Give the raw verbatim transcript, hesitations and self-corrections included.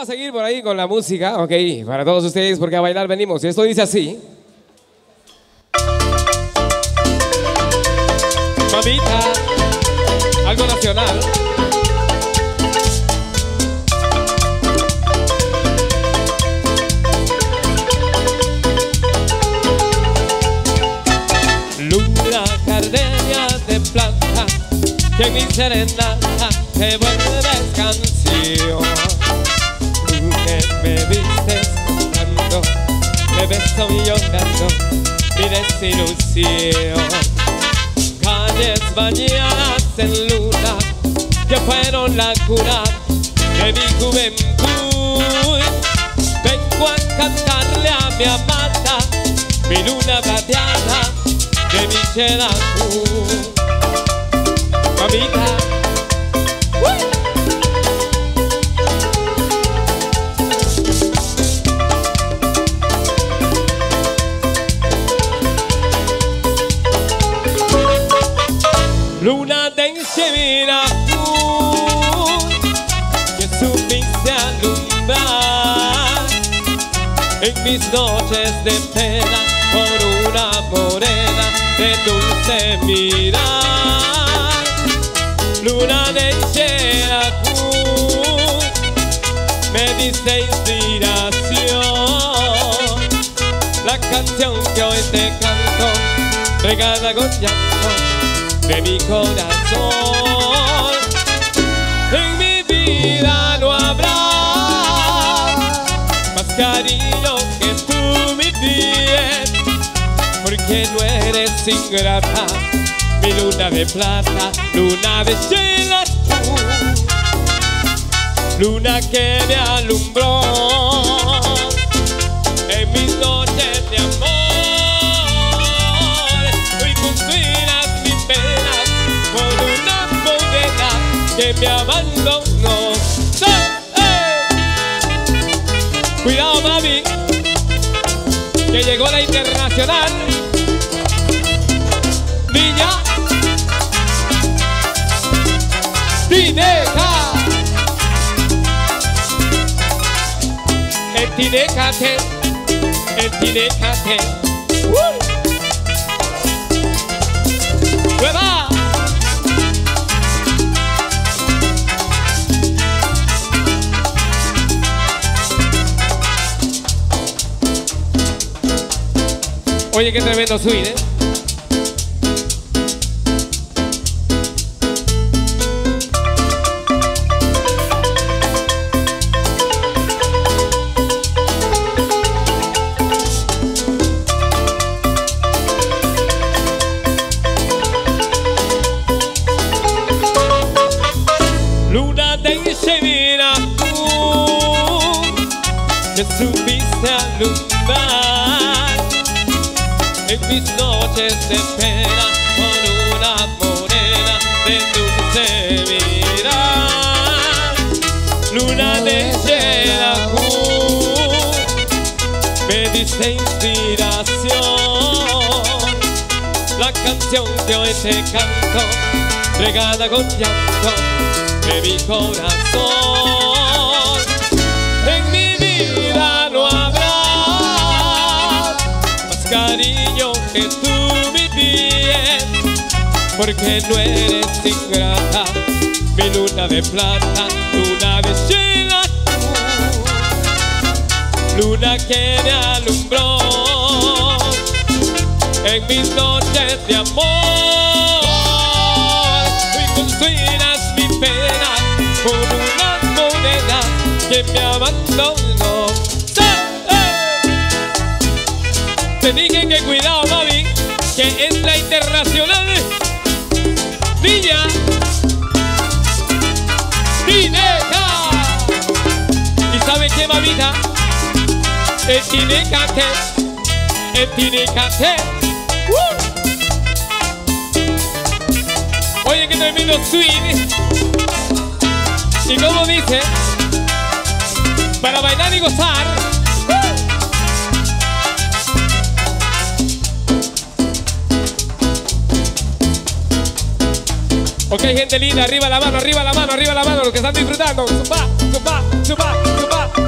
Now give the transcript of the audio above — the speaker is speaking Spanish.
a seguir por ahí con la música, ok, para todos ustedes, porque a bailar venimos. Y esto dice así. Mamita, algo nacional. Luna gardenia de plata, que mi serenata te vuelves canción. Tú que me vistes cantando, me beso llorando mi desilusión. Calles bañadas en luna, que fueron la cura de mi juventud. Vengo a cantarle a mi amada, mi luna plateada de mi Xelajú. Mamita, ¡uy! Luna de Xelajú, que supiste alumbrar en mis noches de pena por una morena de dulce mirar. Luna de Xelajú, me diste inspiración. La canción que hoy te canto, regada con llanto de mi corazón. En mi vida no habrá más cariño que tú, mi bien, porque no eres ingrata, mi luna de plata, luna de Xelajú, luna que me alumbró en mis noches de amor. Hoy consuelas mis penas por una morena que me abandonó. ¡Eh! Cuidado, mami, que llegó la internacional. Niña Tineca, el Tinecate, el Tinecate. ¡Uh! ¡Hueva! Oye, qué tremendo swing, ¿eh? Luna de Xelajú, que supiste alumbrar en mis noches de pena por una morena de dulce mirar. Luna de Xelajú, me diste inspiración. La canción que hoy te canto, regada con llanto de mi corazón. En mi vida no habrá más cariño que tú, mi bien, porque no eres ingrata, mi luna de plata, luna de Xelajú, luna que me alumbró en mis noches de amor. Hoy consuelas mi pena por una morena que me abandonó. Te dije que cuidado, mami, que es la internacional. Niña Tineca. ¿Y sabe qué, mamita? El Tinecate, el Tinecate. ¡Uh! Oye, que tremendo swing. Y como dice, para bailar y gozar. Ok, gente linda, arriba la mano, arriba la mano, arriba la mano, los que están disfrutando. Zumba, zumba, zumba, zumba.